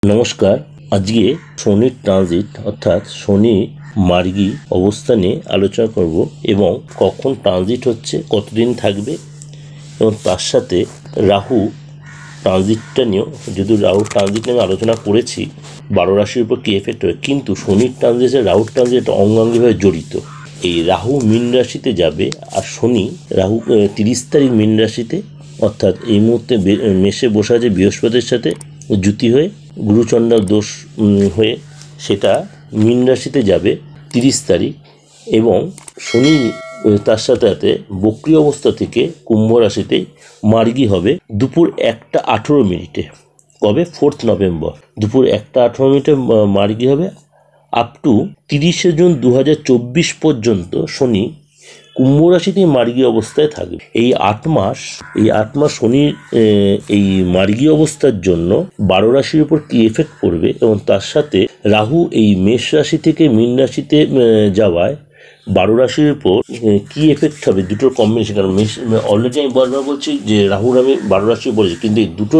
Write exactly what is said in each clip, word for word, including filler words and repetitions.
নমস্কার। আজকে শনির ট্রানজিট অর্থাৎ শনি মার্গী অবস্থা নিয়ে আলোচনা করব এবং কখন ট্রানজিট হচ্ছে, কতদিন থাকবে এবং তার সাথে রাহু ট্রানজিটটা নিয়েও, যদি রাহু ট্রানজিট নিয়ে আলোচনা করেছি বারো রাশির উপর কী এফেক্ট হয়, কিন্তু শনির ট্রানজিটে রাহু ট্রানজিট অঙ্গাঙ্গিভাবে জড়িত। এই রাহু মীন রাশিতে যাবে আর শনি রাহু তিরিশ তারিখ মীন রাশিতে অর্থাৎ এই মুহূর্তে মেষে বসে আছে বৃহস্পতির সাথে যুতি হয়ে গুরুচণ্ডাল দোষ হয়ে সেটা মীন রাশিতে যাবে তিরিশ তারিখ এবং শনি তার সাথে সাথে বক্রী অবস্থা থেকে কুম্ভ রাশিতেই মার্গী হবে দুপুর একটা আঠেরো মিনিটে। কবে? ফোর্থ নভেম্বর দুপুর একটা আঠেরো মিনিটে মার্গী হবে। আপ টু তিরিশে জুন দু হাজার চব্বিশ পর্যন্ত শনি কুম্ভ রাশিতে মার্গী অবস্থায় থাকবে। এই আট মাস এই আট মাস শনির এই মার্গী অবস্থার জন্য বারো রাশির উপর কি এফেক্ট পড়বে এবং তার সাথে রাহু এই মেষ রাশি থেকে মীন রাশিতে যাওয়ায় বারো রাশির উপর কি এফেক্ট হবে, দুটোর কম্বিনেশন। কারণ মেষ অলরেডি আমি বারবার বলছি যে রাহুর আমি বারো রাশি বলেছি, কিন্তু এই দুটোর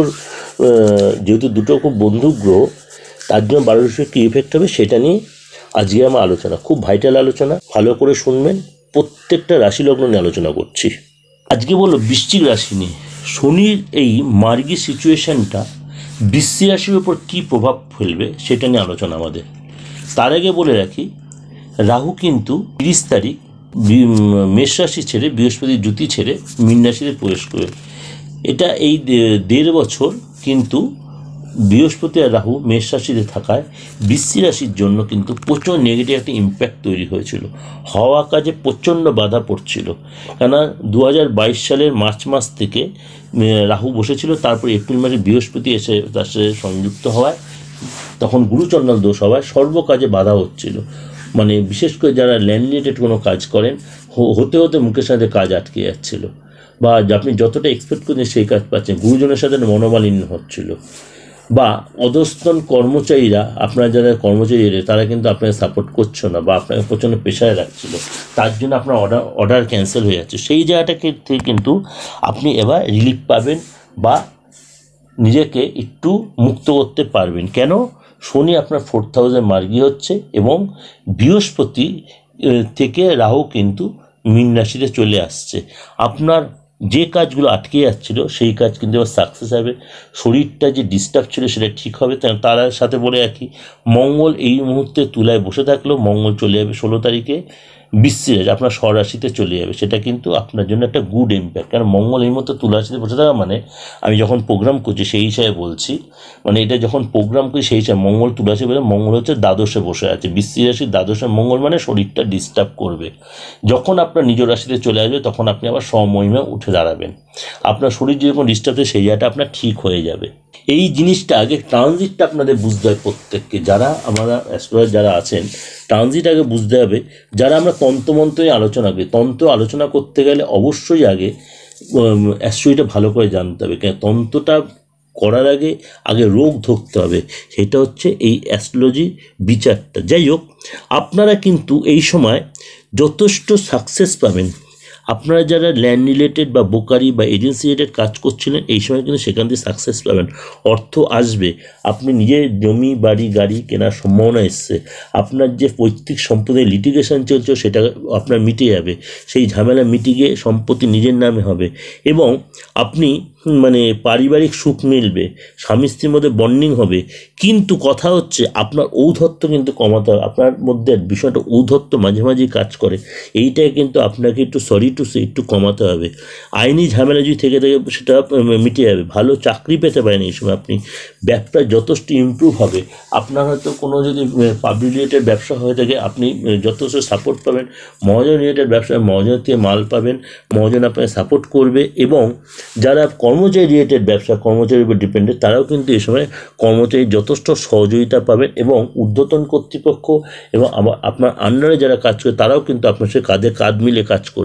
যেহেতু দুটো খুব বন্ধু গ্রহ, তার জন্য বারো রাশির কী এফেক্ট হবে সেটা নিয়ে আজকে আমার আলোচনা। খুব ভাইটাল আলোচনা, ভালো করে শুনবেন। প্রত্যেকটা রাশি লগ্ন নিয়ে আলোচনা করছি আজকে। বলো বৃশ্চিক রাশি নিয়ে শনির এই মার্গী সিচুয়েশনটা বৃশ্চিক রাশির উপর কী প্রভাব ফেলবে সেটা নিয়ে আলোচনা আমাদের। তার আগে বলে রাখি, রাহু কিন্তু তিরিশ তারিখ মেষ রাশি ছেড়ে বৃহস্পতির যুতি ছেড়ে মীন রাশিতে প্রবেশ করবে। এটা এই দেড় বছর কিন্তু বৃহস্পতি আর রাহু মেষ রাশিতে থাকায় বৃশ্চিক রাশির জন্য কিন্তু প্রচণ্ড নেগেটিভ একটা ইম্প্যাক্ট তৈরি হয়েছিল। হওয়া কাজে প্রচণ্ড বাধা পড়ছিল। কেননা দু হাজার বাইশ সালের মার্চ মাস থেকে রাহু বসেছিল, তারপর এপ্রিল মাসে বৃহস্পতি এসে তার সাথে সংযুক্ত হওয়ায় তখন গুরুচণ্ডাল দোষ হওয়ায় সর্বকাজে বাধা হচ্ছিল। মানে বিশেষ করে যারা ল্যান্ড রিলেটেড কোনো কাজ করেন, হতে হতে মুখের সাথে কাজ আটকে যাচ্ছিল, বা আপনি যতটা এক্সপেক্ট করছেন সেই কাজ পাচ্ছেন, গুরুজনের সাথে মনোমালিন্য হচ্ছিল, বা অধস্তন কর্মচারীরা, আপনার যারা কর্মচারী তারা কিন্তু আপনাকে সাপোর্ট করছে না বা আপনাকে প্রচণ্ড পেশায় রাখছিল, তার জন্য আপনার অর্ডার অর্ডার ক্যান্সেল হয়ে যাচ্ছে। সেই জায়গাটাকে থেকে কিন্তু আপনি এবার রিলিফ পাবেন বা নিজেকে একটু মুক্ত করতে পারবেন। কেন? শনি আপনার ফোর্থ হাউসে মার্গী হচ্ছে এবং বৃহস্পতি থেকে রাহু কিন্তু মীন রাশিতে চলে আসছে। আপনার যে কাজগুলো আটকে যাচ্ছিল সেই কাজ কিন্তু এবার সাকসেস হবে। শরীরটা যে ডিস্টার্ব ছিল সেটা ঠিক হবে। তার সাথে বলে রাখি, মঙ্গল এই মুহূর্তে তুলায় বসে থাকলেও মঙ্গল চলে যাবে ষোলো তারিখে বৃশ্চিক রাশি, আপনার স্বরাশিতে চলে যাবে। সেটা কিন্তু আপনার জন্য একটা গুড ইম্প্যাক্ট। কারণ মঙ্গল এই মুহূর্তে তুলা রাশিতে বসে থাকা মানে, আমি যখন প্রোগ্রাম করছি সেই হিসাবে বলছি, মানে এটা যখন প্রোগ্রাম করি সেই হিসাবে মঙ্গল তুলা রাশি বলে, মঙ্গল হচ্ছে দ্বাদশে বসে আছে। বৃশ্চিক রাশির দ্বাদশে মঙ্গল মানে শরীরটা ডিস্টার্ব করবে। যখন আপনার নিজ রাশিতে চলে আসবে তখন আপনি আবার স্বমহিমে উঠে দাঁড়াবেন। আপনার শরীর যেরকম ডিস্টার্ব হয় সেই জায়গাটা আপনার ঠিক হয়ে যাবে। এই জিনিসটা আগে ট্রানজিটটা আপনাদের বুঝতে হয় প্রত্যেককে। যারা আমরা অ্যাস্ট্রোলজার যারা আছেন, ট্রানজিট আগে বুঝতে হবে। যারা আমরা তন্ত্রমন্ত্রই আলোচনা করি, তন্ত্র আলোচনা করতে গেলে অবশ্যই আগে অ্যাস্ট্রোলজিটা ভালো করে জানতে হবে। কেন তন্ত্রটা করার আগে আগে রোগ ধরতে হবে, সেটা হচ্ছে এই অ্যাস্ট্রোলজি বিচারটা। যাই হোক, আপনারা কিন্তু এই সময় যথেষ্ট সাকসেস পাবেন। আপনারা যারা ল্যান্ড রিলেটেড বা বোকারি বা এজেন্সি রিলেটেড কাজ করছিলেন, এই সময় কিন্তু সেখান থেকে সাকসেস পাবেন, অর্থ আসবে। আপনি নিজের জমি বাড়ি গাড়ি কেনার সম্ভাবনা এসছে। আপনার যে পৈতৃক সম্পত্তির লিটিগেশন চলছে সেটা আপনার মিটে যাবে। সেই ঝামেলা মিটে গিয়ে সম্পত্তি নিজের নামে হবে এবং আপনি মানে পারিবারিক সুখ মিলবে, স্বামী স্ত্রীর মধ্যে বন্ডিং হবে। কিন্তু কথা হচ্ছে আপনার ঔদ্ধত্য কিন্তু কমাতে হবে। আপনার মধ্যে বিষয়টা ঔদ্ধত্য মাঝে মাঝেই কাজ করে, এইটাই কিন্তু আপনাকে একটু সরি টু সে একটু কমাতে হবে। আইনি ঝামেলা যদি থেকে থাকে সেটা মিটে যাবে। ভালো চাকরি পেতে পারেন এই সময় আপনি। ব্যবসা যথেষ্ট ইমপ্রুভ হবে। আপনার হয়তো কোনো যদি পাবলিক রিলেটেড ব্যবসা হয়ে থাকে আপনি যথেষ্ট সাপোর্ট পাবেন। মহাজন রিলেটেড ব্যবসায় মহাজনের থেকে মাল পাবেন, মহাজন আপনাকে সাপোর্ট করবে। এবং যারা কর্মচারী রিলেটেড ব্যবসা, কর্মচারীর উপর ডিপেন্ডেন্ট, তারাও কিন্তু এই সময় কর্মচারীর যথেষ্ট সহযোগিতা পাবেন এবং ঊর্ধ্বতন কর্তৃপক্ষ এবং আপনার আন্ডারে যারা কাজ করে তারাও কিন্তু আপনার সাথে কাঁধে কাঁধ মিলে কাজ করবে।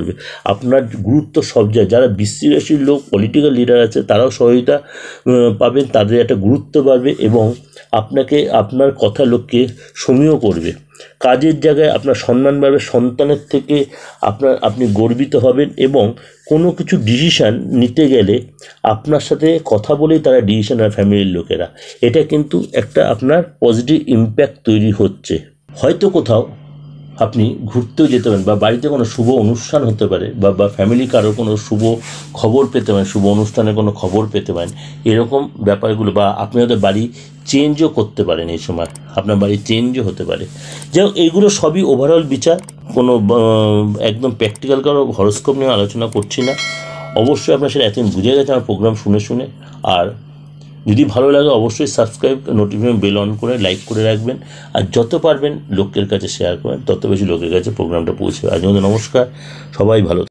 আপনার গুরুত্ব সব জায়গায়। যারা বৃশ্চিক রাশির লোক পলিটিক্যাল লিডার আছে তারাও সহায়তা পাবেন, তাদের একটা গুরুত্ব বাড়বে এবং আপনাকে আপনার কথা লোককে সমীহ করবে। কাজের জায়গায় আপনার সম্মান বাড়বে, সন্তানের থেকে আপনার আপনি গর্বিত হবেন এবং কোনো কিছু ডিসিশান নিতে গেলে আপনার সাথে কথা বলেই তারা ডিসিশান আর ফ্যামিলির লোকেরা, এটা কিন্তু একটা আপনার পজিটিভ ইম্প্যাক্ট তৈরি হচ্ছে। হয়তো কোথাও আপনি ঘুরতেও যেতে পারেন বা বাড়িতে কোনো শুভ অনুষ্ঠান হতে পারে বা বা ফ্যামিলি কারো কোনো শুভ খবর পেতে পারেন, শুভ অনুষ্ঠানের কোনো খবর পেতে পারেন, এরকম ব্যাপারগুলো। বা আপনি হয়তো বাড়ি চেঞ্জও করতে পারেন, এই সময় আপনার বাড়ি চেঞ্জও হতে পারে। যাই হোক, এইগুলো সবই ওভারঅল বিচার, কোনো একদম প্র্যাকটিক্যাল কারো হরস্কোপ নিয়ে আলোচনা করছি না। অবশ্যই আপনার সেটা এতদিন বুঝে গেছে আমার প্রোগ্রাম শুনে শুনে। আর যদি ভালো লাগে অবশ্যই সাবস্ক্রাইব, নোটিফিকেশন বেল অন করে লাইক করে রাখবেন, আর যত পারবেন লোকের কাছে শেয়ার করেন, তত বেশি লোকের কাছে প্রোগ্রামটা পৌঁছবে। আজ নমস্কার, সবাই ভালো।